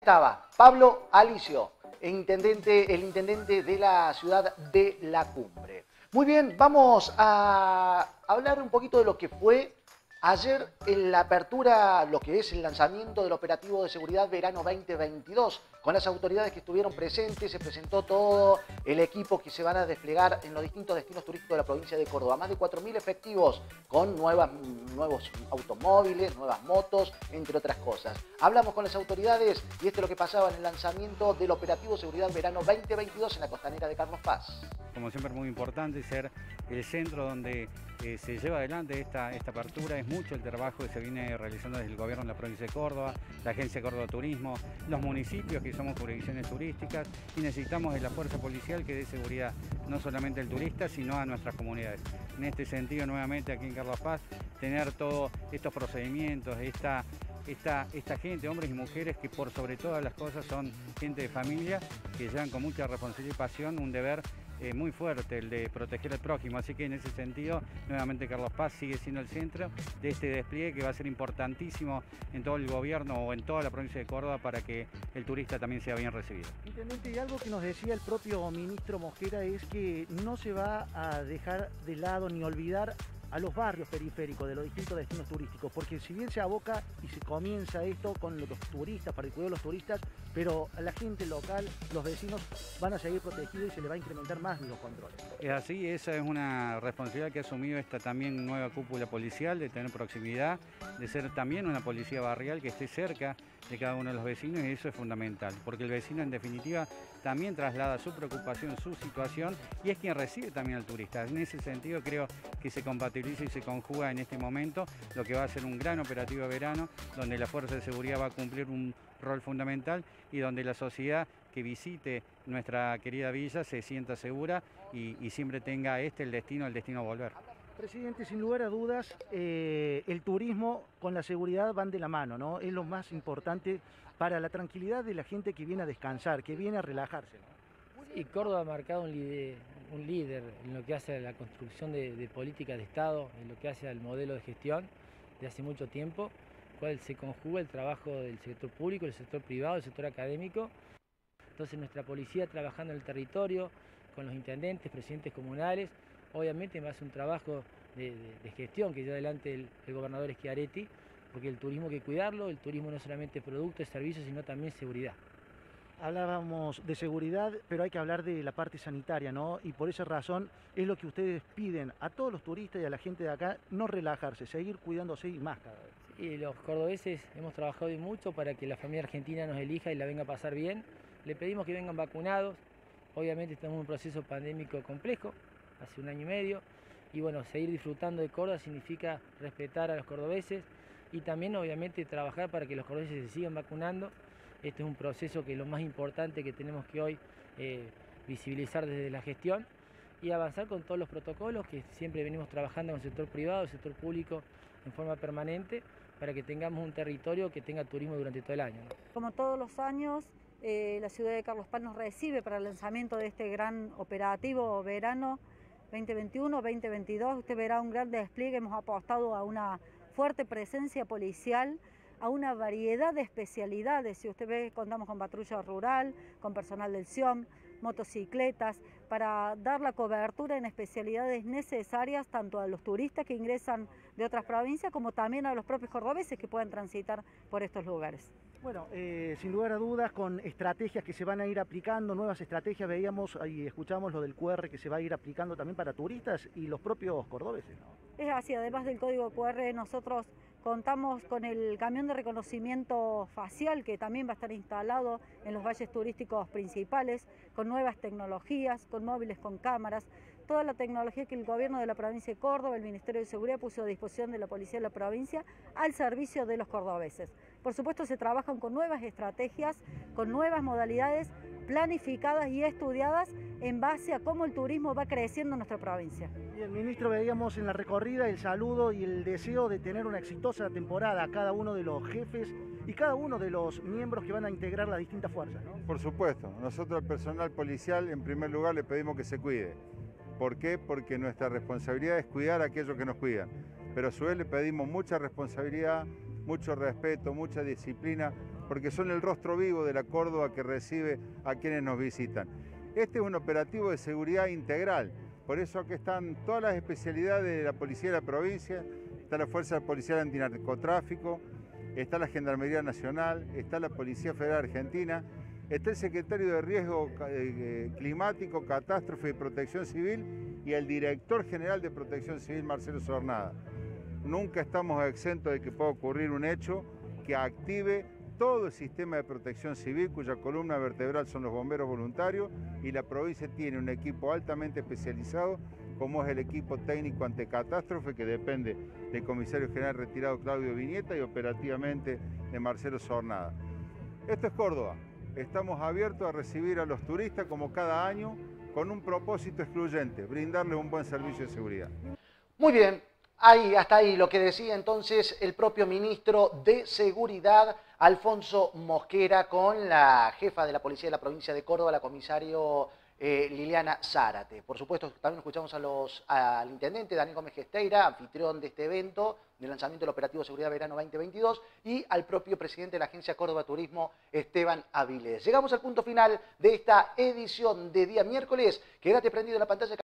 Estaba Pablo Alicio, el intendente de la ciudad de La Cumbre. Muy bien, vamos a hablar un poquito de lo que fue ayer en la apertura, lo que es el lanzamiento del operativo de seguridad verano 2022, con las autoridades que estuvieron presentes. Se presentó todo el equipo que se van a desplegar en los distintos destinos turísticos de la provincia de Córdoba. Más de 4.000 efectivos con nuevos automóviles, nuevas motos, entre otras cosas. Hablamos con las autoridades y esto es lo que pasaba en el lanzamiento del operativo seguridad verano 2022 en la costanera de Carlos Paz. Como siempre, muy importante ser el centro donde se lleva adelante esta apertura. Es mucho el trabajo que se viene realizando desde el gobierno de la provincia de Córdoba, la Agencia Córdoba Turismo, los municipios que somos jurisdicciones turísticas, y necesitamos de la fuerza policial que dé seguridad no solamente al turista, sino a nuestras comunidades. En este sentido, nuevamente aquí en Carlos Paz, tener todos estos procedimientos, esta gente, hombres y mujeres que por sobre todas las cosas son gente de familia, que llevan con mucha responsabilidad y pasión un deber muy fuerte, el de proteger al prójimo. Así que en ese sentido, nuevamente Carlos Paz sigue siendo el centro de este despliegue que va a ser importantísimo en todo el gobierno o en toda la provincia de Córdoba para que el turista también sea bien recibido. Intendente, y algo que nos decía el propio ministro Mosquera es que no se va a dejar de lado ni olvidar a los barrios periféricos de los distintos destinos turísticos, porque si bien se aboca y se comienza esto con los turistas, para el cuidado de los turistas, pero a la gente local, los vecinos van a seguir protegidos y se les va a incrementar más los controles. Es así, esa es una responsabilidad que ha asumido esta también nueva cúpula policial, de tener proximidad, de ser también una policía barrial que esté cerca de cada uno de los vecinos, y eso es fundamental, porque el vecino en definitiva también traslada su preocupación, su situación, y es quien recibe también al turista. En ese sentido creo que se compatibiliza y se conjuga en este momento lo que va a ser un gran operativo de verano, donde la Fuerza de Seguridad va a cumplir un rol fundamental y donde la sociedad que visite nuestra querida villa se sienta segura y siempre tenga el destino a volver. Presidente, sin lugar a dudas, el turismo con la seguridad van de la mano, ¿no? Es lo más importante para la tranquilidad de la gente que viene a descansar, que viene a relajarse, ¿no? Y Córdoba ha marcado un líder en lo que hace a la construcción de políticas de Estado, en lo que hace al modelo de gestión de hace mucho tiempo, cual se conjuga el trabajo del sector público, el sector privado, el sector académico. Entonces nuestra policía trabajando en el territorio, con los intendentes, presidentes comunales, obviamente va a hacer un trabajo de gestión que lleva adelante el gobernador Schiaretti, porque el turismo hay que cuidarlo, el turismo no solamente es producto, es servicio, sino también seguridad. Hablábamos de seguridad, pero hay que hablar de la parte sanitaria, ¿no? Y por esa razón es lo que ustedes piden a todos los turistas y a la gente de acá, no relajarse, seguir cuidándose y más cada vez. Y los cordobeses hemos trabajado hoy mucho para que la familia argentina nos elija y la venga a pasar bien. Le pedimos que vengan vacunados. Obviamente estamos en un proceso pandémico complejo, hace 1 año y medio, y bueno, seguir disfrutando de Córdoba significa respetar a los cordobeses y también obviamente trabajar para que los cordobeses se sigan vacunando. Este es un proceso que es lo más importante que tenemos que hoy visibilizar desde la gestión y avanzar con todos los protocolos que siempre venimos trabajando con el sector privado, el sector público en forma permanente, para que tengamos un territorio que tenga turismo durante todo el año, ¿no? Como todos los años, la ciudad de Carlos Paz nos recibe para el lanzamiento de este gran operativo verano 2021-2022. Usted verá un gran despliegue, hemos apostado a una fuerte presencia policial, a una variedad de especialidades. Si usted ve, contamos con patrulla rural, con personal del SIOM, motocicletas, para dar la cobertura en especialidades necesarias tanto a los turistas que ingresan de otras provincias como también a los propios cordobeses que puedan transitar por estos lugares. Bueno, sin lugar a dudas, con estrategias que se van a ir aplicando, nuevas estrategias, veíamos y escuchamos lo del QR que se va a ir aplicando también para turistas y los propios cordobeses, ¿no? Es así, además del código QR, nosotros contamos con el camión de reconocimiento facial que también va a estar instalado en los valles turísticos principales, con nuevas tecnologías, con móviles, con cámaras, toda la tecnología que el gobierno de la provincia de Córdoba, el Ministerio de Seguridad puso a disposición de la policía de la provincia al servicio de los cordobeses. Por supuesto se trabajan con nuevas estrategias, con nuevas modalidades planificadas y estudiadas en base a cómo el turismo va creciendo en nuestra provincia. Bien, ministro, veíamos en la recorrida el saludo y el deseo de tener una exitosa temporada a cada uno de los jefes y cada uno de los miembros que van a integrar las distintas fuerzas, ¿no? Por supuesto, nosotros al personal policial en primer lugar le pedimos que se cuide. ¿Por qué? Porque nuestra responsabilidad es cuidar a aquellos que nos cuidan, pero a su vez le pedimos mucha responsabilidad mucho respeto, mucha disciplina, porque son el rostro vivo de la Córdoba que recibe a quienes nos visitan. Este es un operativo de seguridad integral, por eso aquí están todas las especialidades de la Policía de la provincia, está la Fuerza Policial Antinarcotráfico, está la Gendarmería Nacional, está la Policía Federal Argentina, está el Secretario de Riesgo Climático, Catástrofe y Protección Civil y el Director General de Protección Civil, Marcelo Sornada. Nunca estamos exentos de que pueda ocurrir un hecho que active todo el sistema de protección civil, cuya columna vertebral son los bomberos voluntarios, y la provincia tiene un equipo altamente especializado, como es el equipo técnico ante catástrofe, que depende del comisario general retirado Claudio Viñeta y operativamente de Marcelo Sornada. Esto es Córdoba. Estamos abiertos a recibir a los turistas como cada año, con un propósito excluyente, brindarles un buen servicio de seguridad. Muy bien. Hasta ahí lo que decía entonces el propio ministro de Seguridad, Alfonso Mosquera, con la jefa de la Policía de la provincia de Córdoba, la comisario Liliana Zárate. Por supuesto, también escuchamos al intendente Daniel Gómez Gesteira, anfitrión de este evento, del lanzamiento del Operativo Seguridad Verano 2022, y al propio presidente de la Agencia Córdoba Turismo, Esteban Avilés. Llegamos al punto final de esta edición de día miércoles. Quédate prendido en la pantalla.